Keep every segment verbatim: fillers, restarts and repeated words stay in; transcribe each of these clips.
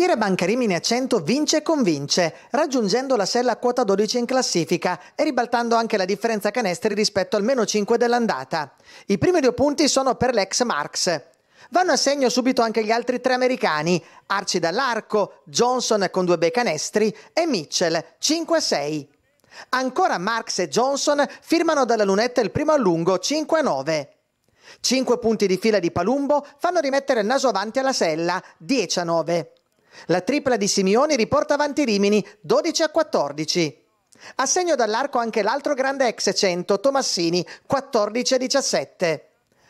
Virabanca Rimini a cento vince e convince, raggiungendo la sella a quota dodici in classifica e ribaltando anche la differenza canestri rispetto al meno cinque dell'andata. I primi due punti sono per l'ex Marx. Vanno a segno subito anche gli altri tre americani, Arci dall'arco, Johnson con due bei canestri e Mitchell, cinque a sei. Ancora Marx e Johnson firmano dalla lunetta il primo allungo, cinque a nove. Cinque punti di fila di Palumbo fanno rimettere il naso avanti alla sella, dieci a nove. La tripla di Simioni riporta avanti Rimini, dodici a quattordici. A segno dall'arco anche l'altro grande ex cento, Tomassini, quattordici a diciassette.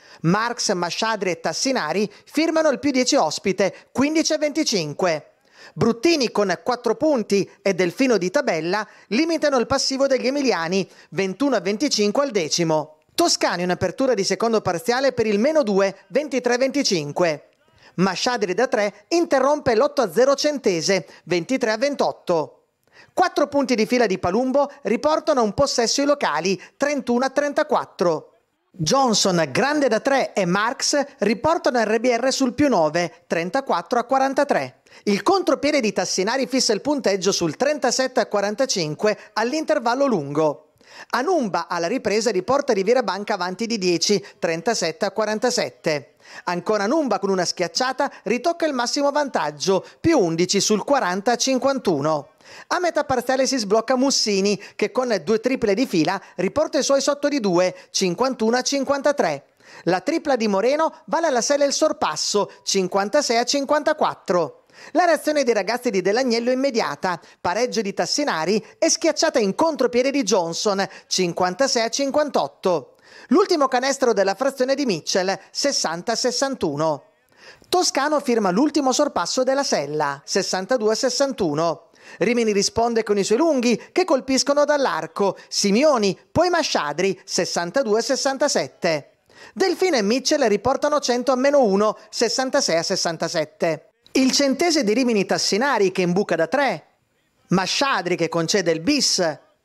Marx, Masciadri e Tassinari firmano il più dieci ospite, quindici a venticinque. Bruttini con quattro punti e Delfino di tabella limitano il passivo degli emiliani, ventuno a venticinque al decimo. Toscani in apertura di secondo parziale per il meno due, ventitré a venticinque. Masciadri da tre interrompe l'otto a zero Centese, ventitré a ventotto. Quattro punti di fila di Palumbo riportano un possesso ai locali, trentuno a trentaquattro. Johnson, grande da tre e Marx riportano R B R sul più nove, trentaquattro a quarantatré. Il contropiede di Tassinari fissa il punteggio sul trentasette a quarantacinque all'intervallo lungo. Anumba alla ripresa riporta Virabanca avanti di dieci, trentasette a quarantasette. Ancora Anumba con una schiacciata ritocca il massimo vantaggio, più undici sul quaranta a cinquantuno. A metà parziale si sblocca Mussini che con due triple di fila riporta i suoi sotto di due, cinquantuno a cinquantatré. La tripla di Moreno vale alla sella il sorpasso, cinquantasei a cinquantaquattro. La reazione dei ragazzi di Dell'Agnello è immediata, pareggio di Tassinari e schiacciata in contropiede di Johnson, cinquantasei a cinquantotto. L'ultimo canestro della frazione di Mitchell, sessanta a sessantuno. Toscano firma l'ultimo sorpasso della sella, sessantadue a sessantuno. Rimini risponde con i suoi lunghi che colpiscono dall'arco, Simioni, poi Masciadri, sessantadue a sessantasette. Delfino e Mitchell riportano cento a meno uno, sessantasei a sessantasette. Il centese di Rimini Tassinari che imbuca da tre, Masciadri che concede il bis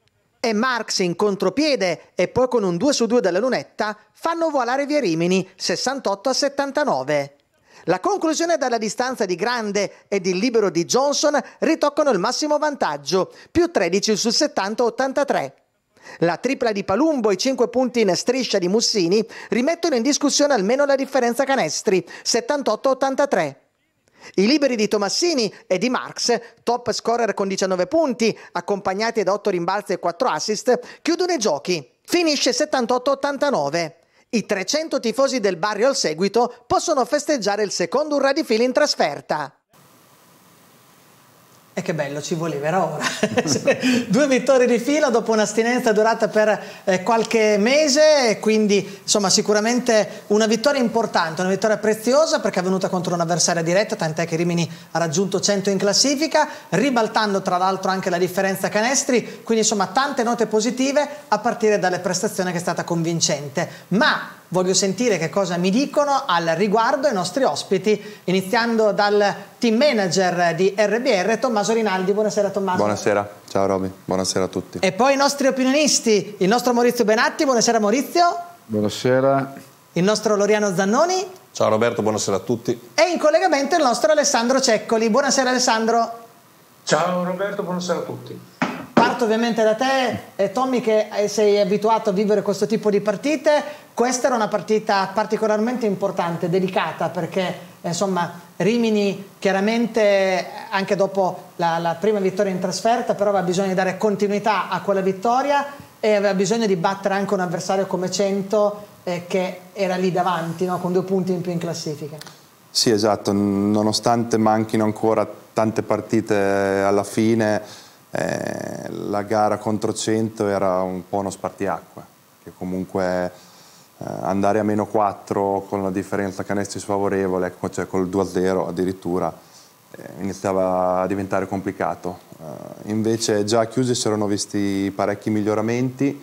e Marx in contropiede e poi con un due su due dalla lunetta fanno volare via Rimini, sessantotto a settantanove. La conclusione dalla distanza di Grande ed il libero di Johnson ritoccano il massimo vantaggio, più tredici sul settanta a ottantatré. La tripla di Palumbo e i cinque punti in striscia di Mussini rimettono in discussione almeno la differenza canestri, settantotto a ottantatré. I liberi di Tomassini e di Marx, top scorer con diciannove punti, accompagnati da otto rimbalzi e quattro assist, chiudono i giochi. Finisce settantotto a ottantanove. I trecento tifosi del Barrio al seguito possono festeggiare il secondo urrà di fila in trasferta. E che bello, ci voleva, era ora. Due vittorie di fila dopo un'astinenza durata per eh, qualche mese e quindi insomma sicuramente una vittoria importante, una vittoria preziosa perché è venuta contro un'avversaria diretta, tant'è che Rimini ha raggiunto cento in classifica, ribaltando tra l'altro anche la differenza canestri, quindi insomma tante note positive a partire dalle prestazioni che è stata convincente. Ma voglio sentire che cosa mi dicono al riguardo i nostri ospiti, iniziando dal team manager di R B R, Tommaso Rinaldi. Buonasera Tommaso. Buonasera, ciao Roby, buonasera a tutti. E poi i nostri opinionisti, il nostro Maurizio Benatti. Buonasera Maurizio. Buonasera. Il nostro Loriano Zannoni. Ciao Roberto, buonasera a tutti. E in collegamento il nostro Alessandro Ceccoli. Buonasera Alessandro. Ciao Roberto, buonasera a tutti. Parto ovviamente da te, eh, Tommy, che sei abituato a vivere questo tipo di partite. Questa era una partita particolarmente importante, delicata, perché eh, insomma Rimini chiaramente anche dopo la, la prima vittoria in trasferta però aveva bisogno di dare continuità a quella vittoria e aveva bisogno di battere anche un avversario come cento eh, che era lì davanti, no? Con due punti in più in classifica. Sì, esatto, nonostante manchino ancora tante partite alla fine, eh, la gara contro cento era un po' uno spartiacque, che comunque eh, andare a meno quattro con la differenza canestri sfavorevole, cioè col due a zero addirittura, eh, iniziava a diventare complicato. Eh, invece già a chiusi si erano visti parecchi miglioramenti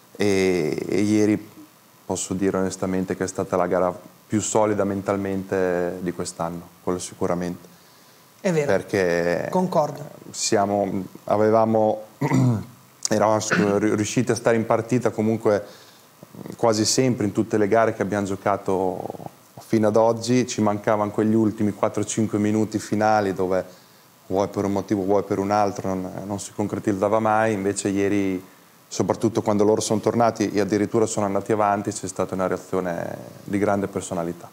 e, e ieri posso dire onestamente che è stata la gara più solida mentalmente di quest'anno, quello sicuramente. È vero, perché concordo. Siamo, avevamo, eravamo riusciti a stare in partita comunque quasi sempre in tutte le gare che abbiamo giocato fino ad oggi. Ci mancavano quegli ultimi quattro cinque minuti finali dove vuoi per un motivo, vuoi per un altro, non, non si concretizzava mai. Invece ieri, soprattutto quando loro sono tornati e addirittura sono andati avanti, c'è stata una reazione di grande personalità.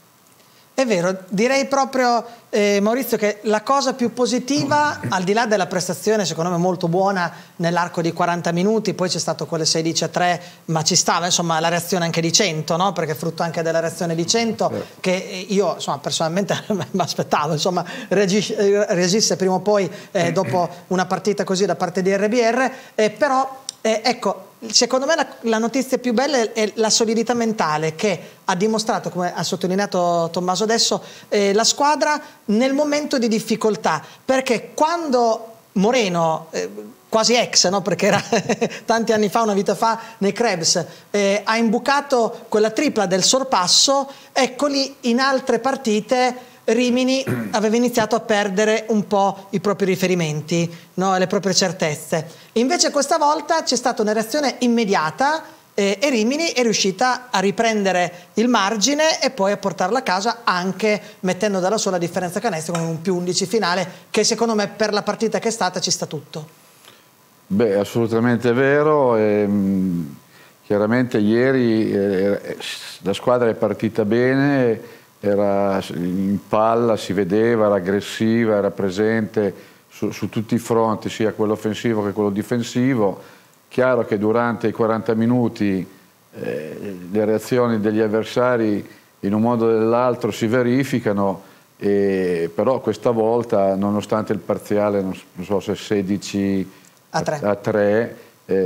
È vero, direi proprio eh, Maurizio che la cosa più positiva, al di là della prestazione secondo me molto buona nell'arco di quaranta minuti, poi c'è stato quelle sedici a tre, ma ci stava insomma la reazione anche di cento, no? Perché è frutto anche della reazione di cento, che io insomma personalmente mi aspettavo insomma reagisse prima o poi eh, dopo una partita così da parte di R B R, eh, però eh, ecco, secondo me la, la notizia più bella è, è la solidità mentale che ha dimostrato, come ha sottolineato Tommaso adesso, eh, la squadra nel momento di difficoltà, perché quando Moreno, eh, quasi ex, no? Perché era tanti anni fa, una vita fa, nei Krebs, eh, ha imbucato quella tripla del sorpasso, ecco lì in altre partite Rimini aveva iniziato a perdere un po' i propri riferimenti, no? Le proprie certezze. Invece questa volta c'è stata una reazione immediata eh, e Rimini è riuscita a riprendere il margine e poi a portarla a casa anche mettendo dalla sola differenza canestro con un più undici finale che secondo me per la partita che è stata ci sta tutto. Beh, assolutamente vero. E, mh, chiaramente ieri eh, la squadra è partita bene, era in palla, si vedeva, era aggressiva, era presente su, su tutti i fronti, sia quello offensivo che quello difensivo. Chiaro che durante i quaranta minuti eh, le reazioni degli avversari in un modo o nell'altro si verificano, e, però questa volta, nonostante il parziale, non so se sedici a tre,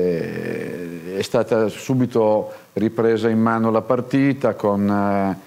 eh, è stata subito ripresa in mano la partita con eh,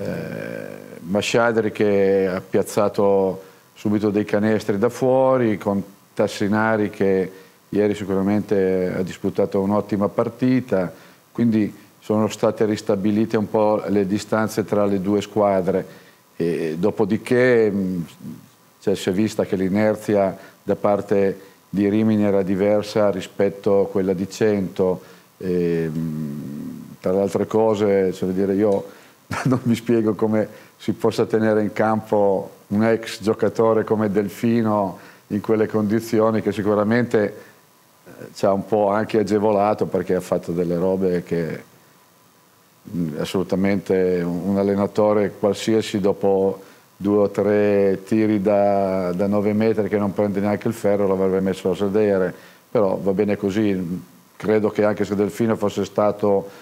Eh, Masciadri che ha piazzato subito dei canestri da fuori, con Tassinari che ieri sicuramente ha disputato un'ottima partita, quindi sono state ristabilite un po' le distanze tra le due squadre e dopodiché cioè, si è vista che l'inerzia da parte di Rimini era diversa rispetto a quella di Cento. E, tra le altre cose, cioè, dire, io non mi spiego come si possa tenere in campo un ex giocatore come Delfino in quelle condizioni, che sicuramente ci ha un po' anche agevolato perché ha fatto delle robe che assolutamente un allenatore qualsiasi dopo due o tre tiri da, da nove metri che non prende neanche il ferro l'avrebbe messo a sedere, però va bene così. Credo che anche se Delfino fosse stato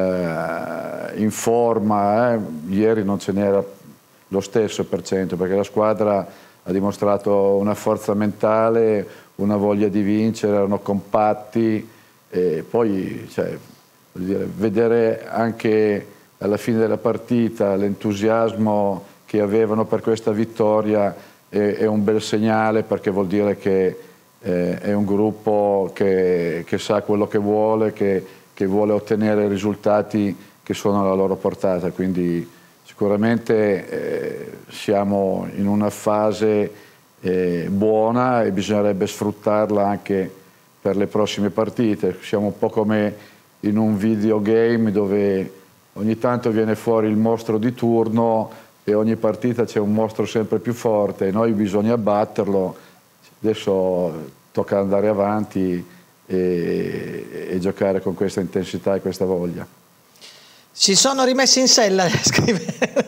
Eh, in forma, eh, ieri non ce n'era lo stesso per cento, perché la squadra ha dimostrato una forza mentale, una voglia di vincere, erano compatti e poi cioè, vuol dire, vedere anche alla fine della partita l'entusiasmo che avevano per questa vittoria è, è un bel segnale, perché vuol dire che eh, è un gruppo che, che sa quello che vuole, che che vuole ottenere risultati che sono alla loro portata, quindi sicuramente eh, siamo in una fase eh, buona e bisognerebbe sfruttarla anche per le prossime partite. Siamo un po' come in un videogame dove ogni tanto viene fuori il mostro di turno e ogni partita c'è un mostro sempre più forte e noi bisogna batterlo. Adesso tocca andare avanti E, e giocare con questa intensità e questa voglia. Si sono rimessi in sella, scrive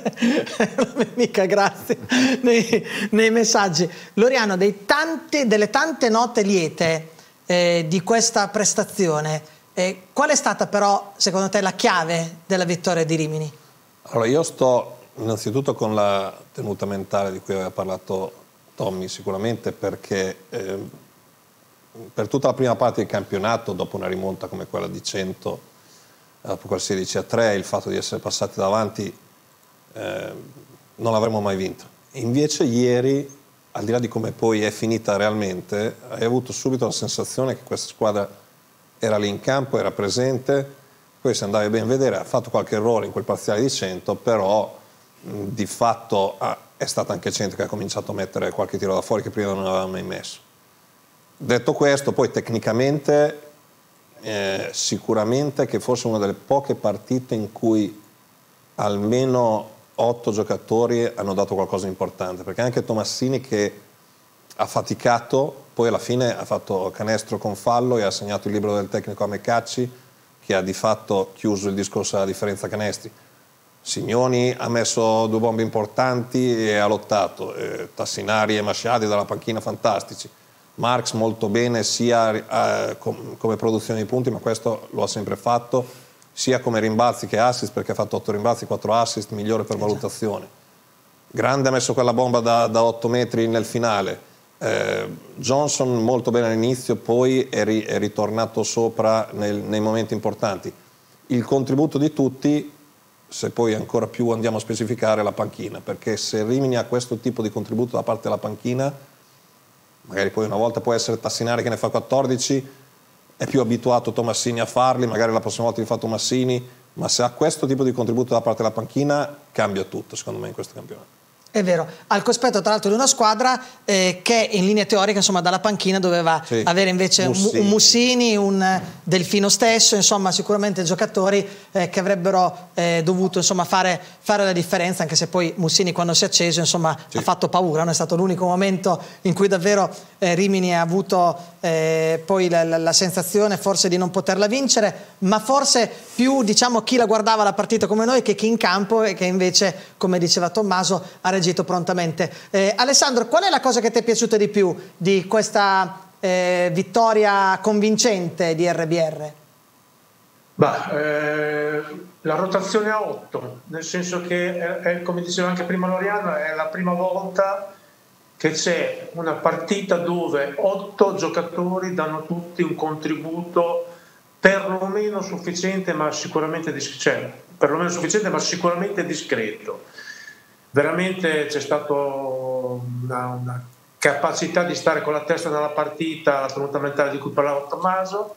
mica grazie nei, nei messaggi. Loriano, dei tanti, delle tante note liete eh, di questa prestazione, eh, qual è stata però secondo te la chiave della vittoria di Rimini? Allora io sto innanzitutto con la tenuta mentale di cui aveva parlato Tommy, sicuramente perché eh, per tutta la prima parte del campionato, dopo una rimonta come quella di Cento, dopo quel sedici a tre, il fatto di essere passati davanti eh, non l'avremmo mai vinto. Invece ieri, al di là di come poi è finita realmente, hai avuto subito la sensazione che questa squadra era lì in campo, era presente, poi se andavi ben a vedere ha fatto qualche errore in quel parziale di Cento, però mh, di fatto ah, è stata anche Cento che ha cominciato a mettere qualche tiro da fuori che prima non aveva mai messo. Detto questo, poi tecnicamente eh, sicuramente che forse una delle poche partite in cui almeno otto giocatori hanno dato qualcosa di importante, perché anche Tomassini che ha faticato, poi alla fine ha fatto canestro con fallo e ha segnato il libro del tecnico a Mecacci, che ha di fatto chiuso il discorso della differenza canestri. Signoni ha messo due bombe importanti e ha lottato, eh, Tassinari e Masciadi dalla panchina fantastici, Marx molto bene sia eh, com come produzione di punti, ma questo lo ha sempre fatto, sia come rimbalzi che assist, perché ha fatto otto rimbalzi, quattro assist, migliore per valutazione. Grande ha messo quella bomba da, da otto metri nel finale, eh, Johnson molto bene all'inizio, poi è, ri è ritornato sopra nel, nei momenti importanti. Il contributo di tutti, se poi ancora più andiamo a specificare, la panchina, perché se Rimini ha questo tipo di contributo da parte della panchina, magari poi una volta può essere Tassinari che ne fa quattordici, è più abituato Tomassini a farli, magari la prossima volta li fa Tomassini, ma se ha questo tipo di contributo da parte della panchina cambia tutto secondo me in questo campionato. È vero, al cospetto tra l'altro di una squadra eh, che in linea teorica insomma dalla panchina doveva sì. avere invece Mussini. un Mussini, un Delfino stesso, insomma sicuramente giocatori eh, che avrebbero eh, dovuto insomma fare, fare la differenza, anche se poi Mussini quando si è acceso insomma sì. ha fatto paura, non è stato l'unico momento in cui davvero eh, Rimini ha avuto eh, poi la, la, la sensazione forse di non poterla vincere, ma forse più diciamo chi la guardava la partita come noi che chi in campo e che invece, come diceva Tommaso, ha reagito prontamente. Eh, Alessandro, qual è la cosa che ti è piaciuta di più di questa eh, vittoria convincente di R B R? Bah, eh, la rotazione a otto, nel senso che è, è, come diceva anche prima Loriano, è la prima volta che c'è una partita dove otto giocatori danno tutti un contributo perlomeno sufficiente, ma sicuramente cioè, perlomeno sufficiente, ma sicuramente discreto. Veramente c'è stata una, una capacità di stare con la testa nella partita, la tenuta mentale di cui parlava Tommaso,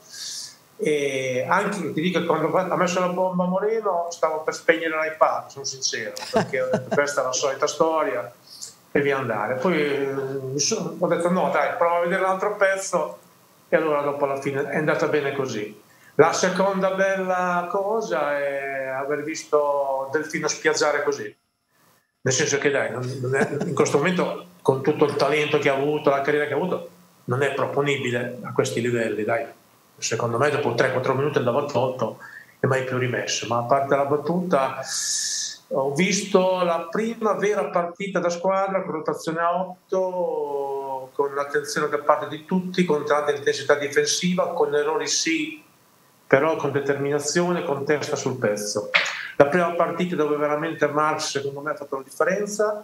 e anche ti dico che quando ha messo la bomba a Moreno stavo per spegnere l'iPad, sono sincero, perché ho detto questa è la solita storia e via andare. Poi mi sono, ho detto no dai, prova a vedere l'altro pezzo, e allora dopo alla fine è andata bene così. La seconda bella cosa è aver visto Delfino spiazzare così. Nel senso che dai, non è, in questo momento con tutto il talento che ha avuto, la carriera che ha avuto, non è proponibile a questi livelli, dai. Secondo me dopo tre quattro minuti andava tolto e mai più rimesso. Ma a parte la battuta, ho visto la prima vera partita da squadra con rotazione a otto, con attenzione da parte di tutti, con tanta intensità difensiva, con errori sì, però con determinazione, con testa sul pezzo. La prima partita dove veramente Marx secondo me ha fatto la differenza,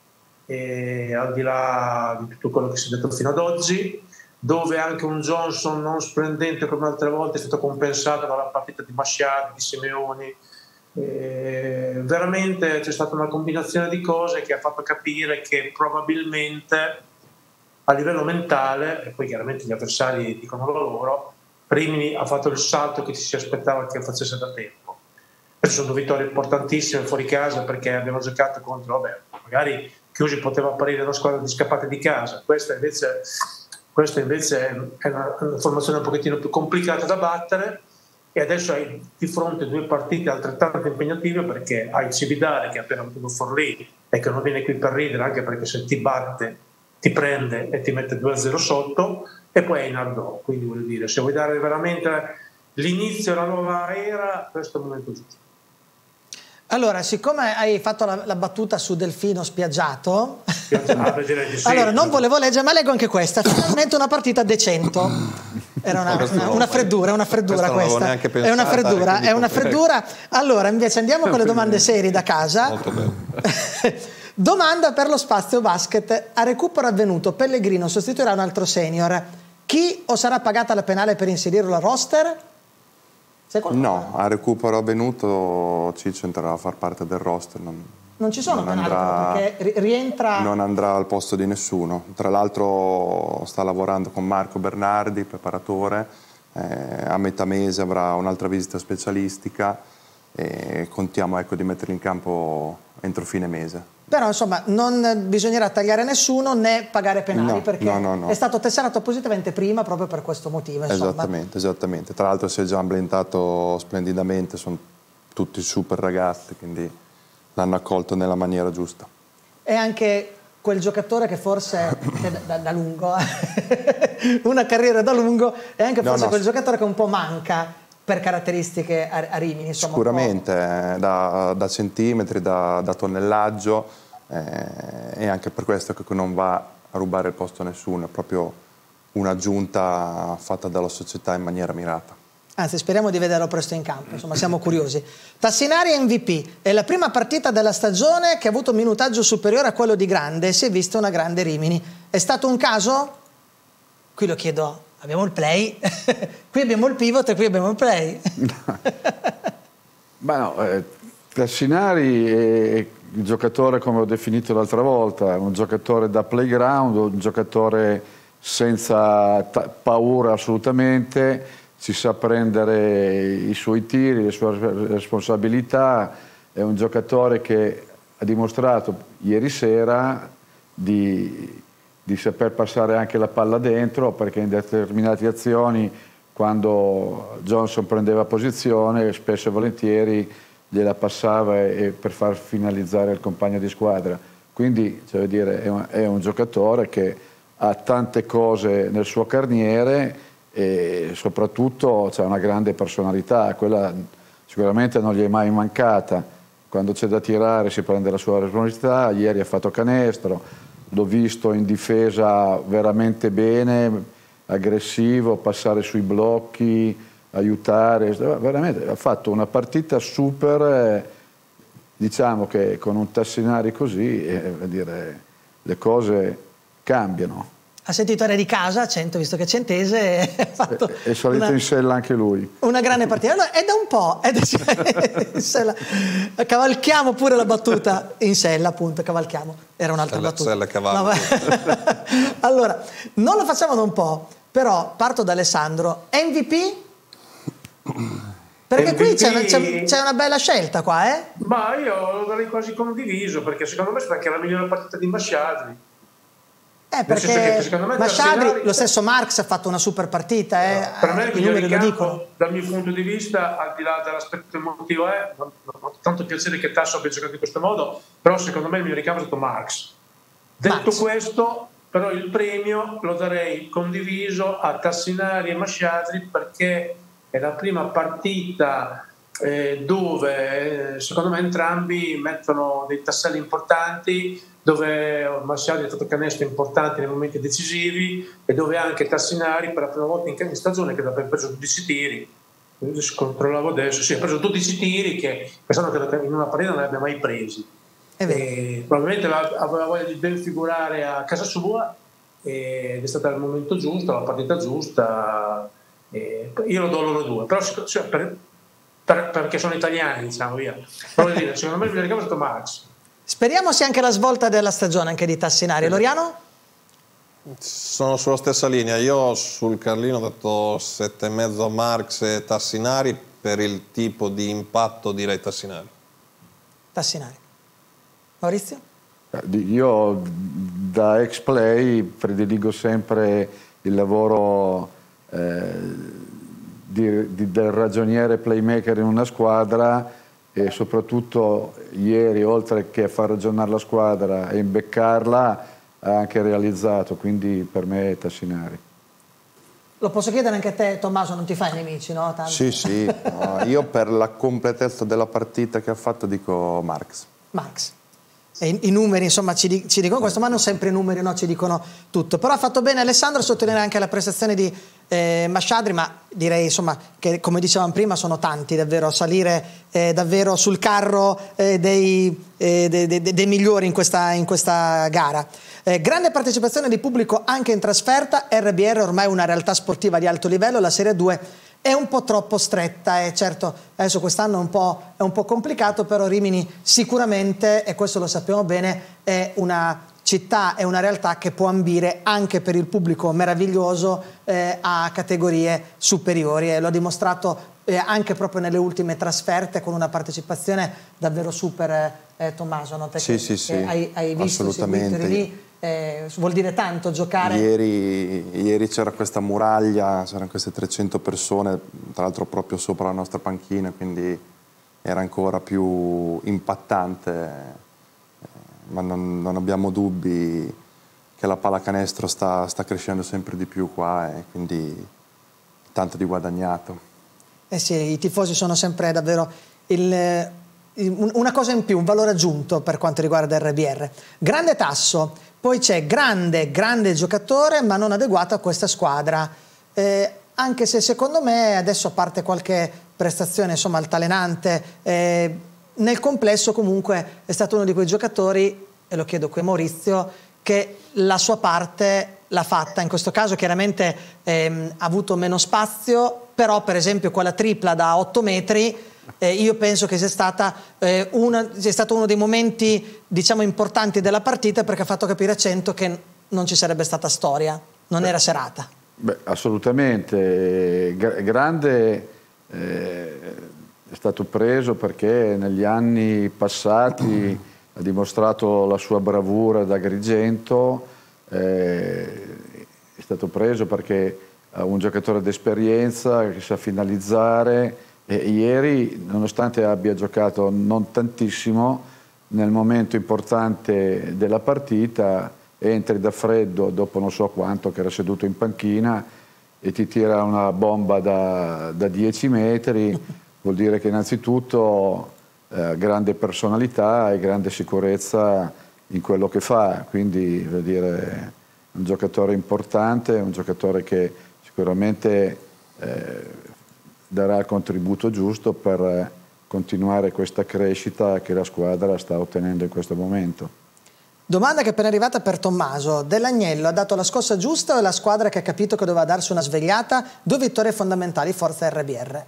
e al di là di tutto quello che si è detto fino ad oggi, dove anche un Johnson non splendente come altre volte è stato compensato dalla partita di Masciari, di Simeoni. E veramente c'è stata una combinazione di cose che ha fatto capire che probabilmente a livello mentale, e poi chiaramente gli avversari dicono loro, Rimini ha fatto il salto che ci si aspettava che facesse da tempo. Queste sono due vittorie importantissime fuori casa, perché abbiamo giocato contro, vabbè, magari chiusi poteva apparire una squadra di scappate di casa, questa invece, questa invece è una, una formazione un pochettino più complicata da battere, e adesso hai di fronte due partite altrettanto impegnative, perché hai Cividale che ha appena avuto Forlì e che non viene qui per ridere, anche perché se ti batte ti prende e ti mette due a zero sotto, e poi hai Nardò. Quindi voglio dire, se vuoi dare veramente l'inizio alla nuova era, questo è il momento giusto. Allora, siccome hai fatto la, la battuta su Delfino spiaggiato, spiaggiato direi di sì. Allora non volevo leggere, ma leggo anche questa. Finalmente una partita decento. Era una, una, una freddura, una freddura questa. Pensata, è una freddura, è una freddura. Allora, invece andiamo con le domande serie da casa. Molto bello. Domanda per lo Spazio Basket. A recupero avvenuto, Pellegrino sostituirà un altro senior. Chi o sarà pagata la penale per inserirlo al roster? No, a recupero avvenuto Ciccio entrerà a far parte del roster. Non, non ci sono non penali andrà, perché rientra... Non andrà al posto di nessuno. Tra l'altro sta lavorando con Marco Bernardi, preparatore. Eh, a metà mese avrà un'altra visita specialistica e contiamo ecco, di metterli in campo entro fine mese. Però insomma non bisognerà tagliare nessuno né pagare penali, no, perché no, no, no. è stato tesserato positivamente prima proprio per questo motivo. Insomma. Esattamente, esattamente. Tra l'altro si è già ambientato splendidamente, sono tutti super ragazzi, quindi l'hanno accolto nella maniera giusta. E anche quel giocatore che forse è da, da lungo, una carriera da lungo, e anche forse no, no. quel giocatore che un po' manca per caratteristiche a, a Rimini. Insomma, sicuramente, da, da centimetri, da, da tonnellaggio, eh, e anche per questo che non va a rubare il posto a nessuno, è proprio un'aggiunta fatta dalla società in maniera mirata. Anzi, speriamo di vederlo presto in campo, insomma siamo curiosi. Tassinari M V P, è la prima partita della stagione che ha avuto un minutaggio superiore a quello di Grande e si è vista una grande Rimini. È stato un caso? Qui lo chiedo, abbiamo il play, qui abbiamo il pivot e qui abbiamo il play. Ma no, eh, Tassinari è il giocatore, come ho definito l'altra volta, un giocatore da playground, un giocatore senza paura assolutamente, si sa prendere i suoi tiri, le sue responsabilità, è un giocatore che ha dimostrato ieri sera di, di saper passare anche la palla dentro, perché in determinate azioni, quando Johnson prendeva posizione, spesso e volentieri gliela passava e, per far finalizzare il compagno di squadra. Quindi, cioè, dire, è, un, è un giocatore che ha tante cose nel suo carniere e soprattutto c'è una grande personalità, quella sicuramente non gli è mai mancata. Quando c'è da tirare si prende la sua responsabilità. Ieri ha fatto canestro, l'ho visto in difesa veramente bene, aggressivo, passare sui blocchi, aiutare, veramente ha fatto una partita super. Diciamo che con un Tassinari così, eh, dire, le cose cambiano. Ha sentito Re di casa, Cento, visto che è centese, ha fatto è, è salito una, in sella anche lui. Una grande partita. No, è da un po', è da, in sella. Cavalchiamo pure la battuta in sella, appunto, cavalchiamo. Era un'altra sella, battuta. Sella cavallo. No, allora, non lo facciamo da un po', però parto da Alessandro. M V P? Perché M V P... qui c'è una, c'è una bella scelta qua, eh? Ma io lo darei quasi condiviso, perché secondo me è stata anche la migliore partita di Masciadri. Eh, perché Masciadri, lo stesso Marx ha fatto una super partita, eh. No, per me il migliore in campo, dal mio punto di vista, al di là dell'aspetto emotivo, è non ho tanto piacere che Tasso abbia giocato in questo modo, però secondo me il migliore in campo è stato Marx. Detto Marx. Questo, però il premio lo darei condiviso a Tassinari e Masciadri, perché è la prima partita eh, dove eh, secondo me entrambi mettono dei tasselli importanti, dove Masciadri ha fatto canestri importanti nei momenti decisivi e dove anche Tassinari per la prima volta in stagione, che aveva preso dodici tiri, controllavo adesso, sì, ha preso dodici tiri che pensano che in una partita non li abbia mai presi. E probabilmente aveva voglia di ben figurare a casa sua ed è stato il momento giusto, la partita giusta. E io lo do loro due, però cioè, per, per, perché sono italiani, diciamo via. Però dire, secondo me il mio ricavo è stato Max. Speriamo sia anche la svolta della stagione anche di Tassinari. Loriano? Sono sulla stessa linea. Io sul Carlino ho detto sette e mezzo a Marx e Tassinari, per il tipo di impatto direi Tassinari. Tassinari. Maurizio? Io da ex play prediligo sempre il lavoro eh, di, di, del ragioniere playmaker in una squadra, e soprattutto ieri, oltre che a far ragionare la squadra e imbeccarla, ha anche realizzato, quindi per me è Tassinari. Lo posso chiedere anche a te, Tommaso, non ti fai nemici, no? Tanto. Sì, sì, no, io per la completezza della partita che ha fatto dico Marx. Marx. E i, i numeri, insomma, ci, ci dicono questo, ma non sempre i numeri, no, ci dicono tutto. Però ha fatto bene Alessandro a sottolineare anche la prestazione di eh, Masciadri, ma direi, insomma, che come dicevamo prima sono tanti davvero a salire eh, davvero sul carro eh, dei, eh, dei, dei, dei migliori in questa, in questa gara. Eh, grande partecipazione di pubblico anche in trasferta. R B R ormai è una realtà sportiva di alto livello, la Serie due è un po' troppo stretta, e certo adesso quest'anno è un po', è un po' complicato, però Rimini sicuramente, e questo lo sappiamo bene, è una città, è una realtà che può ambire anche per il pubblico meraviglioso eh, a categorie superiori, e lo ha dimostrato eh, anche proprio nelle ultime trasferte con una partecipazione davvero super, eh, Tommaso, no? Te sì, che, sì, sì, che hai, hai visto, assolutamente. lì, eh, vuol dire tanto giocare. Ieri, ieri c'era questa muraglia, c'erano queste trecento persone, tra l'altro proprio sopra la nostra panchina, quindi era ancora più impattante ma non, non abbiamo dubbi che la pallacanestro sta, sta crescendo sempre di più qua e quindi tanto di guadagnato. Eh sì, i tifosi sono sempre davvero il, il, una cosa in più, un valore aggiunto per quanto riguarda il R B R. Grande Tasso, poi c'è grande, grande giocatore ma non adeguato a questa squadra, eh, anche se secondo me adesso, a parte qualche prestazione insomma altalenante, eh, nel complesso comunque è stato uno di quei giocatori, e lo chiedo qui a Maurizio, che la sua parte l'ha fatta. In questo caso chiaramente ehm, ha avuto meno spazio, però per esempio quella tripla da otto metri eh, io penso che sia, stata, eh, una, sia stato uno dei momenti diciamo importanti della partita, perché ha fatto capire a Cento che non ci sarebbe stata storia, non era serata. Beh, assolutamente. Grande eh, è stato preso perché negli anni passati ha dimostrato la sua bravura da Agrigento, eh, è stato preso perché è un giocatore d'esperienza che sa finalizzare, e ieri, nonostante abbia giocato non tantissimo, nel momento importante della partita entri da freddo dopo non so quanto, che era seduto in panchina, e ti tira una bomba da, da dieci metri, vuol dire che innanzitutto Eh, grande personalità e grande sicurezza in quello che fa, quindi vuol dire un giocatore importante, un giocatore che sicuramente eh, darà il contributo giusto per continuare questa crescita che la squadra sta ottenendo in questo momento. Domanda che è appena arrivata per Tommaso. Dell'Agnello ha dato la scossa giusta o è la squadra che ha capito che doveva darsi una svegliata? Due vittorie fondamentali, forza R B R.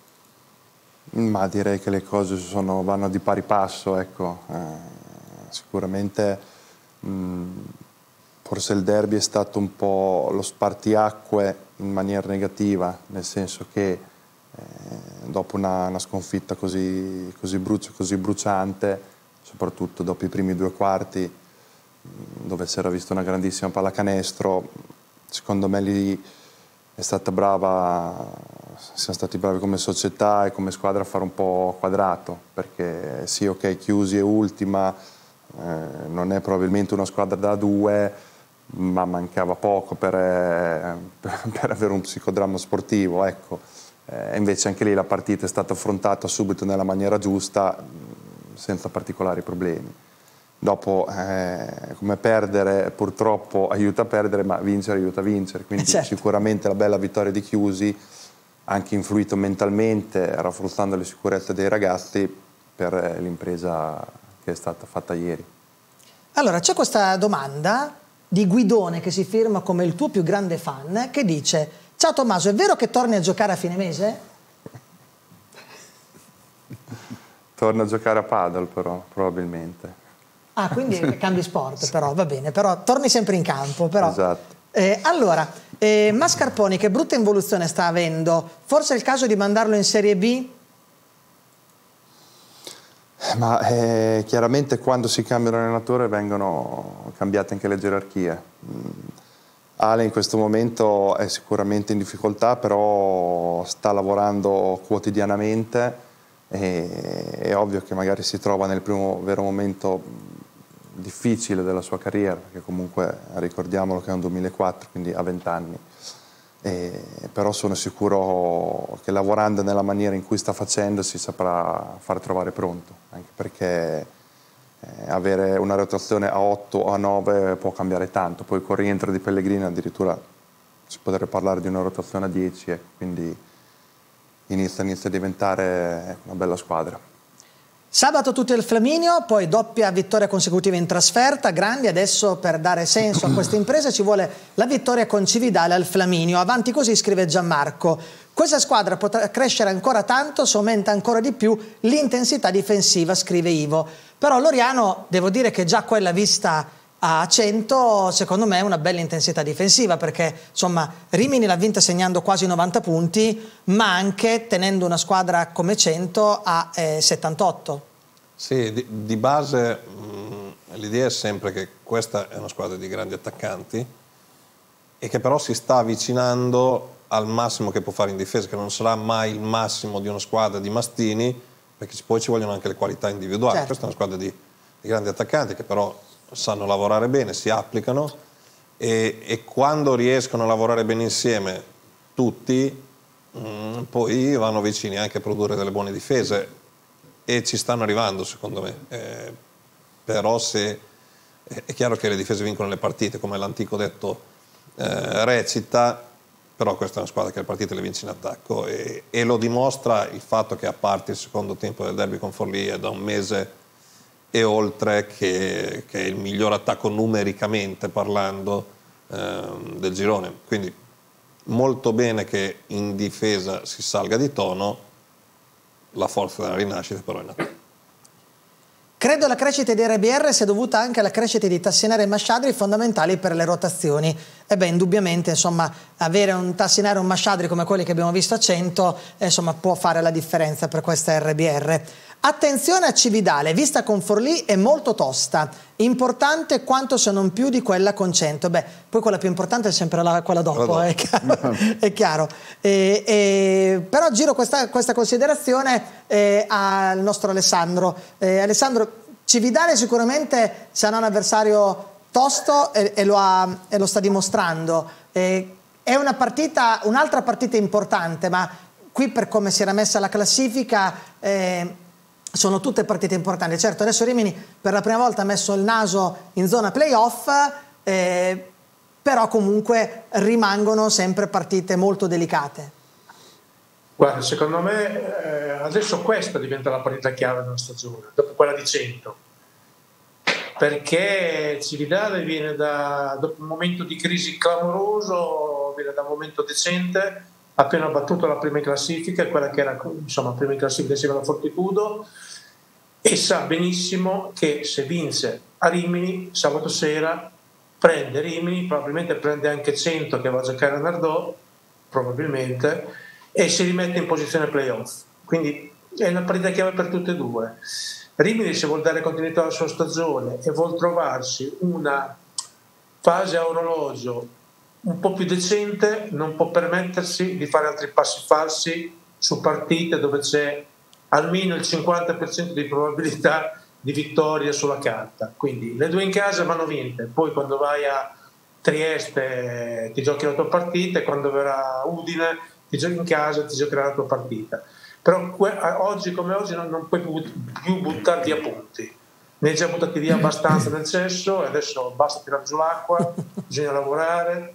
Ma direi che le cose sono, vanno di pari passo, ecco. Eh, sicuramente mh, forse il derby è stato un po' lo spartiacque in maniera negativa, nel senso che eh, dopo una, una sconfitta così, così, bruci, così bruciante, soprattutto dopo i primi due quarti, mh, dove si era visto una grandissima pallacanestro, secondo me lì è stata brava, siamo stati bravi come società e come squadra a fare un po' quadrato, perché sì, ok, chiusi è ultima, eh, non è probabilmente una squadra da due, ma mancava poco per, eh, per, per avere un psicodramma sportivo, ecco. Eh, invece anche lì la partita è stata affrontata subito nella maniera giusta, senza particolari problemi. Dopo, eh, come perdere, purtroppo aiuta a perdere, ma vincere aiuta a vincere, quindi certo. Sicuramente la bella vittoria di Chiusi ha anche influito mentalmente, rafforzando le sicurezze dei ragazzi per l'impresa che è stata fatta ieri. Allora, c'è questa domanda di Guidone, che si firma come il tuo più grande fan, che dice: ciao Tommaso, è vero che torni a giocare a fine mese? Torno a giocare a padel però, probabilmente. Ah, quindi cambi sport, sì. Però va bene, però torni sempre in campo. Però. Esatto. Eh, allora, eh, Mascarponi, che brutta involuzione sta avendo? Forse è il caso di mandarlo in Serie B? Ma eh, chiaramente quando si cambia l'allenatore vengono cambiate anche le gerarchie. Ale in questo momento è sicuramente in difficoltà, però sta lavorando quotidianamente e è ovvio che magari si trova nel primo vero momento difficile della sua carriera, perché comunque ricordiamolo che è un duemilaquattro, quindi ha venti anni, e, però sono sicuro che lavorando nella maniera in cui sta facendo si saprà far trovare pronto, anche perché eh, avere una rotazione a otto o a nove può cambiare tanto, poi con il rientro di Pellegrini addirittura si potrebbe parlare di una rotazione a dieci, eh, quindi inizia, inizia a diventare una bella squadra. Sabato tutti al Flaminio, poi doppia vittoria consecutiva in trasferta, grandi. Adesso per dare senso a questa impresa ci vuole la vittoria con Cividale al Flaminio. Avanti così, scrive Gianmarco. Questa squadra potrà crescere ancora tanto se aumenta ancora di più l'intensità difensiva, scrive Ivo. Però Loriano, devo dire che già quella vista a Cento secondo me è una bella intensità difensiva, perché insomma Rimini l'ha vinta segnando quasi novanta punti, ma anche tenendo una squadra come Cento a eh, settantotto. Sì, di, di base l'idea è sempre che questa è una squadra di grandi attaccanti e che però si sta avvicinando al massimo che può fare in difesa, che non sarà mai il massimo di una squadra di mastini, perché poi ci vogliono anche le qualità individuali. Certo. Questa è una squadra di di grandi attaccanti che però sanno lavorare bene, si applicano e, e quando riescono a lavorare bene insieme tutti, mh, poi vanno vicini anche a produrre delle buone difese e ci stanno arrivando secondo me. Eh, però se è chiaro che le difese vincono le partite, come l'antico detto eh, recita, però questa è una squadra che le partite le vince in attacco e, e lo dimostra il fatto che a parte il secondo tempo del derby con Forlì è da un mese e oltre che, che è il miglior attacco numericamente parlando eh, del girone, quindi molto bene che in difesa si salga di tono, la forza della rinascita però è in attacco. Credo la crescita di R B R sia dovuta anche alla crescita di Tassinari e Masciadri, fondamentali per le rotazioni. E beh, indubbiamente, insomma, avere un Tassinari e un Masciadri come quelli che abbiamo visto a cento, eh, insomma, può fare la differenza per questa R B R. Attenzione a Cividale, vista con Forlì è molto tosta, importante quanto se non più di quella con cento. Beh, poi quella più importante è sempre la, quella dopo, allora, è chiaro. È chiaro. E, e, però giro questa, questa considerazione eh, al nostro Alessandro. Eh, Alessandro, Cividale sicuramente sarà un avversario tosto e, e, lo, ha, e lo sta dimostrando. Eh, è una partita, un'altra partita importante, ma qui per come si era messa la classifica eh, sono tutte partite importanti. Certo, adesso Rimini per la prima volta ha messo il naso in zona playoff, eh, però comunque rimangono sempre partite molto delicate. Guarda, secondo me eh, adesso questa diventa la partita chiave della stagione, dopo quella di cento, perché Cividale viene da, dopo un momento di crisi clamoroso, viene da un momento decente, ha appena battuto la prima in classifica, quella che era insomma prima in classifica insieme alla Fortitudo, e sa benissimo che se vince a Rimini sabato sera prende Rimini, probabilmente prende anche cento che va a giocare a Nardò, probabilmente, e si rimette in posizione playoff. Quindi è una partita chiave per tutte e due. Rimini, se vuol dare continuità alla sua stagione e vuol trovarsi una fase a orologio un po' più decente, non può permettersi di fare altri passi falsi su partite dove c'è almeno il cinquanta per cento di probabilità di vittoria sulla carta. Quindi le due in casa vanno vinte, poi quando vai a Trieste ti giochi la tua partita e quando verrà Udine ti giochi in casa ti giocherai la tua partita. Però oggi come oggi non, non puoi più buttar via punti, ne hai già buttati via abbastanza nel cesso e adesso basta tirare giù l'acqua, bisogna lavorare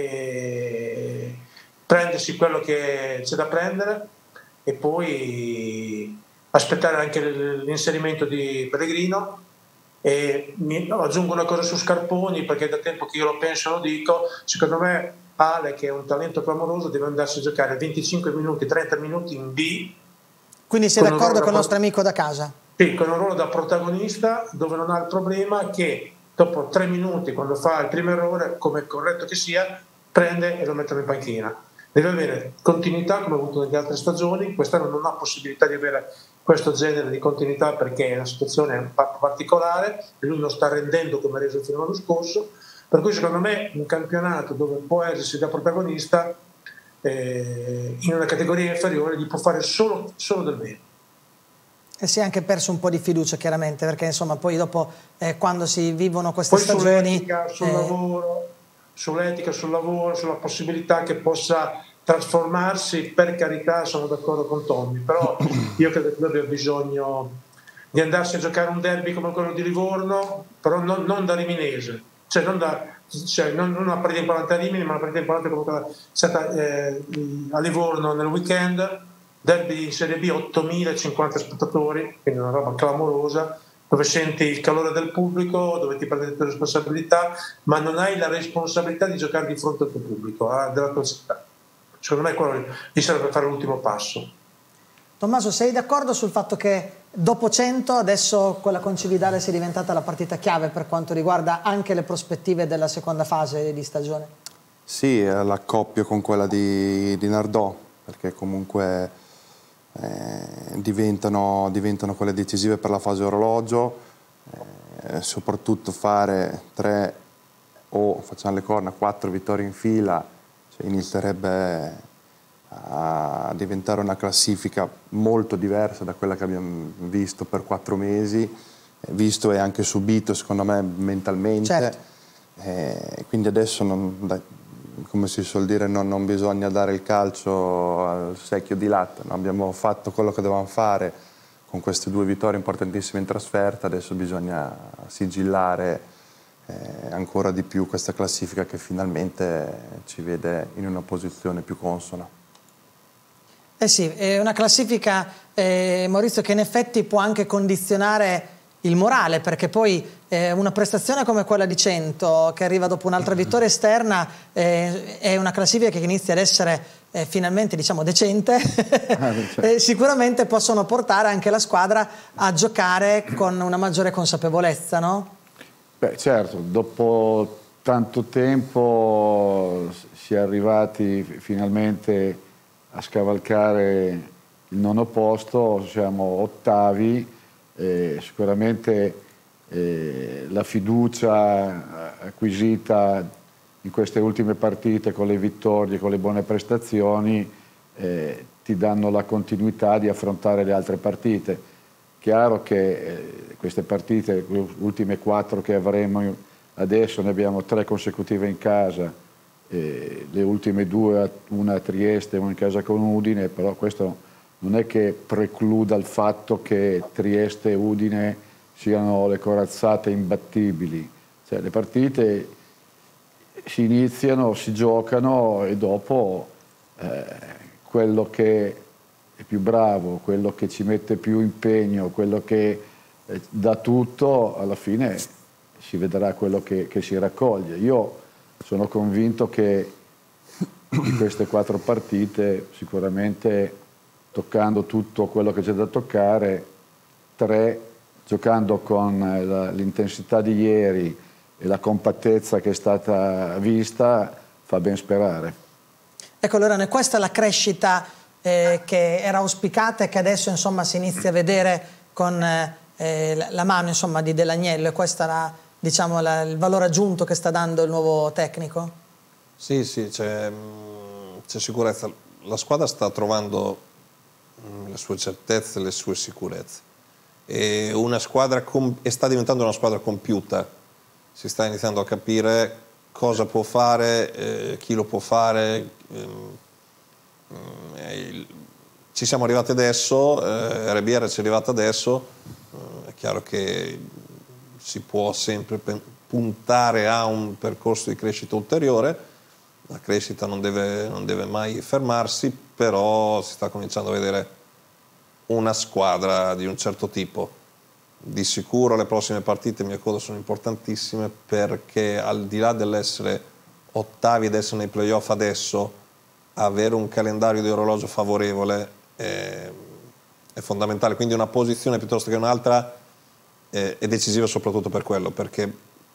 e prendersi quello che c'è da prendere e poi aspettare anche l'inserimento di Pellegrino. E mi aggiungo una cosa su Scarponi, perché da tempo che io lo penso e lo dico, secondo me Ale, che è un talento clamoroso, deve andarsi a giocare venticinque minuti, trenta minuti in B. Quindi sei d'accordo con il nostro amico da casa? Sì, con un ruolo da protagonista, dove non ha il problema che dopo tre minuti, quando fa il primo errore, come corretto che sia, prende e lo mettono in panchina. Deve avere continuità come ha avuto nelle altre stagioni. Quest'anno non ha possibilità di avere questo genere di continuità perché è una situazione un po' particolare e lui non sta rendendo come ha reso fino all'anno scorso, per cui secondo me un campionato dove può essersi da protagonista eh, in una categoria inferiore gli può fare solo, solo del bene. E si è anche perso un po' di fiducia chiaramente, perché insomma poi dopo eh, quando si vivono queste poi stagioni sull'etica, sul eh... lavoro sull'etica, sul lavoro, sulla possibilità che possa trasformarsi, per carità sono d'accordo con Tommy, però io credo che lui abbia bisogno di andarsi a giocare un derby come quello di Livorno, però non, non da riminese, cioè non, da, cioè non una partita importante a Rimini, ma una partita importante come quella che è stata eh, a Livorno nel weekend, derby in Serie B, ottomilacinquanta spettatori, quindi una roba clamorosa, dove senti il calore del pubblico, dove ti prendi le tue responsabilità, ma non hai la responsabilità di giocare di fronte al tuo pubblico, eh, della tua città. Secondo me quello lì sarebbe fare l'ultimo passo. Tommaso, sei d'accordo sul fatto che dopo cento adesso quella con Cividale sia diventata la partita chiave per quanto riguarda anche le prospettive della seconda fase di stagione? Sì, l'accoppio con quella di, di Nardò, perché comunque eh, diventano, diventano quelle decisive per la fase orologio, eh, soprattutto fare tre o, facciamo le corna, quattro vittorie in fila, cioè inizierebbe a diventare una classifica molto diversa da quella che abbiamo visto per quattro mesi visto e anche subito secondo me mentalmente. Certo. Eh, quindi adesso non, dai, come si suol dire, non, non bisogna dare il calcio al secchio di latte, no? Abbiamo fatto quello che dovevamo fare con queste due vittorie importantissime in trasferta, adesso bisogna sigillare eh, ancora di più questa classifica che finalmente ci vede in una posizione più consona. Eh sì, è una classifica, eh, Maurizio, che in effetti può anche condizionare il morale, perché poi eh, una prestazione come quella di Cento, che arriva dopo un'altra vittoria esterna, eh, è una classifica che inizia ad essere eh, finalmente, diciamo, decente. eh, sicuramente possono portare anche la squadra a giocare con una maggiore consapevolezza, no? Beh, certo, dopo tanto tempo si è arrivati finalmente a scavalcare il nono posto, siamo ottavi. Eh, sicuramente eh, la fiducia acquisita in queste ultime partite con le vittorie, con le buone prestazioni, eh, ti danno la continuità di affrontare le altre partite. Chiaro che eh, queste partite, le ultime quattro che avremo adesso, ne abbiamo tre consecutive in casa, eh, le ultime due, una a Trieste e una in casa con Udine, però questo non è che precluda il fatto che Trieste e Udine siano le corazzate imbattibili. Cioè, le partite si iniziano, si giocano e dopo eh, quello che è più bravo, quello che ci mette più impegno, quello che eh, dà tutto, alla fine si vedrà quello che, che si raccoglie. Io sono convinto che in queste quattro partite sicuramente, toccando tutto quello che c'è da toccare, tre, giocando con l'intensità di ieri e la compattezza che è stata vista, fa ben sperare. Ecco, Lorena, questa è la crescita eh, che era auspicata e che adesso insomma si inizia a vedere con eh, la mano insomma di Dell'Agnello, e questo è diciamo, la, il valore aggiunto che sta dando il nuovo tecnico? Sì, sì, c'è sicurezza. La squadra sta trovando le sue certezze, le sue sicurezze. E, una squadra e sta diventando una squadra compiuta. Si sta iniziando a capire cosa può fare, eh, chi lo può fare. Eh, ci siamo arrivati adesso, eh, R B R ci è arrivata adesso. Eh, è chiaro che si può sempre puntare a un percorso di crescita ulteriore. La crescita non deve, non deve mai fermarsi, però si sta cominciando a vedere una squadra di un certo tipo. Di sicuro le prossime partite, mio codo, sono importantissime, perché al di là dell'essere ottavi ed essere nei playoff adesso, avere un calendario di orologio favorevole è, è fondamentale. Quindi una posizione piuttosto che un'altra è, è decisiva soprattutto per quello, perché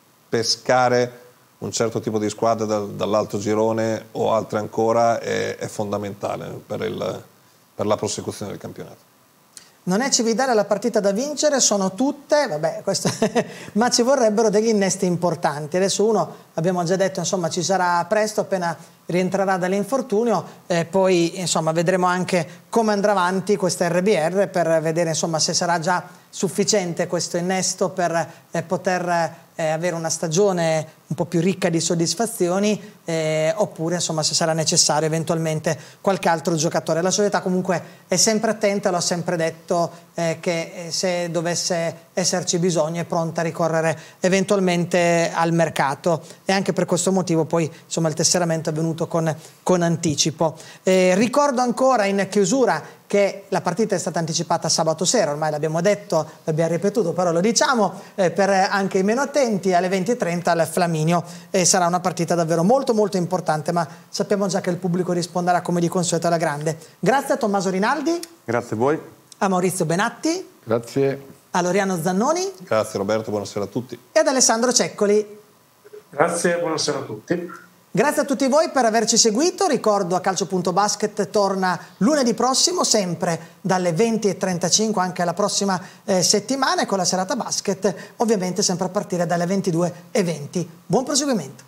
pescare un certo tipo di squadra da, dall'alto girone o altre ancora è, è fondamentale per, il, per la prosecuzione del campionato. Non è Cividale la partita da vincere, sono tutte, vabbè, questo ma ci vorrebbero degli innesti importanti. Adesso uno, abbiamo già detto, insomma, ci sarà presto appena rientrerà dall'infortunio, eh, poi insomma vedremo anche come andrà avanti questa R B R per vedere insomma se sarà già sufficiente questo innesto per eh, poter eh, avere una stagione un po' più ricca di soddisfazioni, eh, oppure insomma se sarà necessario eventualmente qualche altro giocatore. La società comunque è sempre attenta, l'ho sempre detto, eh, che se dovesse esserci bisogno è pronta a ricorrere eventualmente al mercato, e anche per questo motivo poi insomma il tesseramento è avvenuto con, con anticipo. Eh, ricordo ancora in chiusura che la partita è stata anticipata sabato sera, ormai l'abbiamo detto, l'abbiamo ripetuto, però lo diciamo eh, per anche i meno attenti, alle venti e trenta al Flaminio, e sarà una partita davvero molto molto importante, ma sappiamo già che il pubblico risponderà come di consueto alla grande. Grazie a Tommaso Rinaldi. Grazie a voi. A Maurizio Benatti. Grazie. A Loriano Zannoni. Grazie Roberto, buonasera a tutti. E ad Alessandro Ceccoli. Grazie, buonasera a tutti. Grazie a tutti voi per averci seguito. Ricordo, a Calcio punto basket torna lunedì prossimo, sempre dalle venti e trentacinque anche la prossima eh, settimana, e con la serata basket ovviamente sempre a partire dalle ventidue e venti. Buon proseguimento.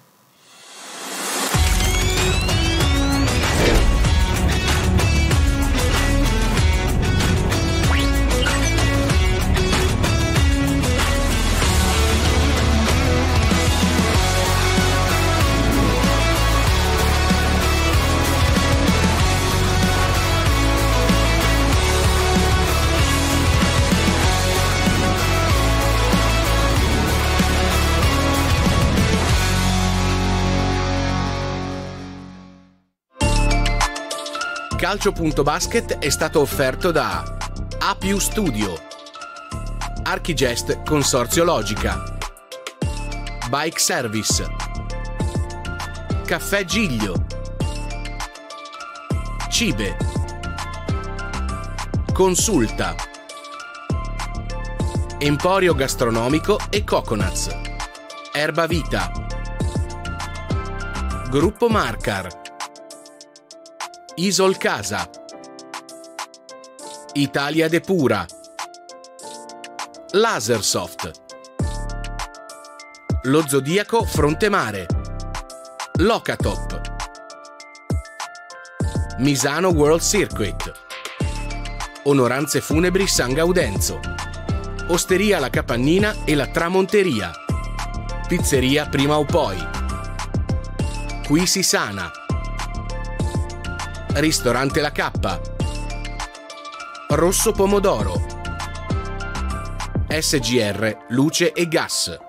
Calcio.basket è stato offerto da A più Studio, Archigest Consorzio Logica, Bike Service, Caffè Giglio, Cibe, Consulta, Emporio Gastronomico e Coconuts, Erba Vita, Gruppo Marcar, Isol Casa, Italia Depura, Lasersoft, Lo Zodiaco Frontemare, Locatop, Misano World Circuit, Onoranze Funebri San Gaudenzo, Osteria La Capannina e La Tramonteria, Pizzeria Prima o Poi, Qui si sana, Ristorante La Cappa, Rosso Pomodoro, S G R Luce e Gas.